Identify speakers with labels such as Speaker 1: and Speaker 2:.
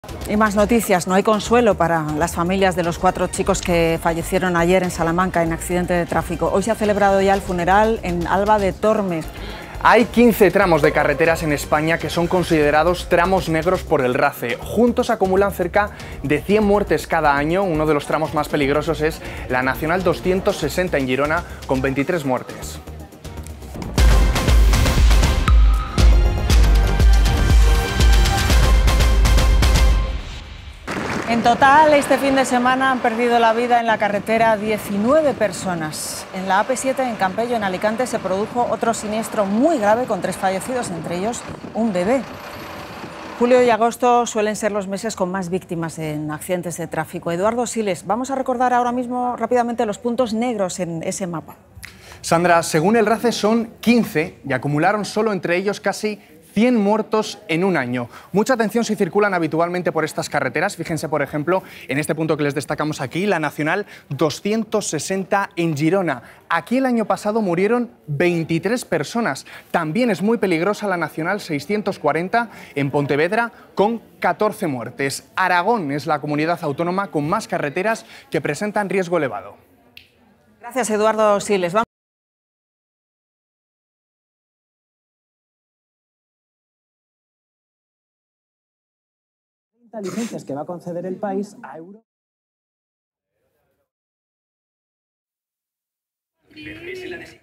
Speaker 1: Y más noticias, no hay consuelo para las familias de los 4 chicos que fallecieron ayer en Salamanca en accidente de tráfico. Hoy se ha celebrado ya el funeral en Alba de Tormes.
Speaker 2: Hay 15 tramos de carreteras en España que son considerados tramos negros por el RACE. Juntos acumulan cerca de 100 muertes cada año. Uno de los tramos más peligrosos es la Nacional 260 en Girona, con 23 muertes.
Speaker 1: En total, este fin de semana han perdido la vida en la carretera 19 personas. En la AP7 en Campello, en Alicante, se produjo otro siniestro muy grave con 3 fallecidos, entre ellos un bebé. Julio y agosto suelen ser los meses con más víctimas en accidentes de tráfico. Eduardo Siles, vamos a recordar ahora mismo rápidamente los puntos negros en ese mapa.
Speaker 2: Sandra, según el RACE son 15 y acumularon solo entre ellos casi 100 muertos en un año. Mucha atención si circulan habitualmente por estas carreteras. Fíjense, por ejemplo, en este punto que les destacamos aquí, la Nacional 260 en Girona. Aquí el año pasado murieron 23 personas. También es muy peligrosa la Nacional 640 en Pontevedra, con 14 muertes. Aragón es la comunidad autónoma con más carreteras que presentan riesgo elevado.
Speaker 1: Gracias, Eduardo Siles.
Speaker 3: Licencias que va a conceder el país a Europa.